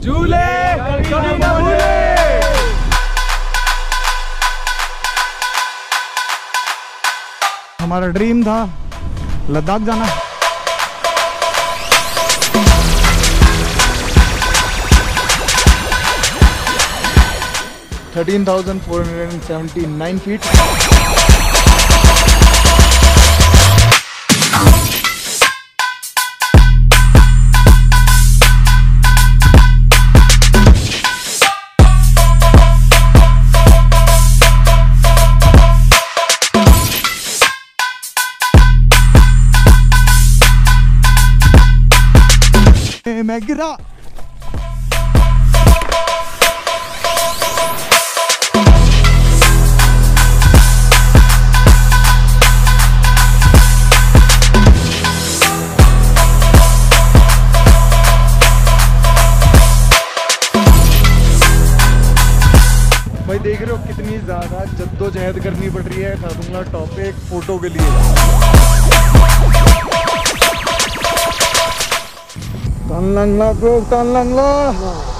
झूले कभी न भूले। हमारा ड्रीम था लद्दाख जाना। $13,479 feet। मैं गिरा। भाई देख रहे हो कितनी ज्यादा जद्दोजहद करनी पड़ रही है। खा दूंगा टॉप पे एक फोटो के लिए। तान लंगला ब्रो, तान लंगला।